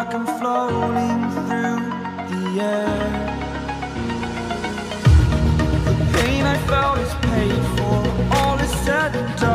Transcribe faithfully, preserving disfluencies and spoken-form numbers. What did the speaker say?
like I'm floating through the air. The pain I felt is paid for, all is said and done.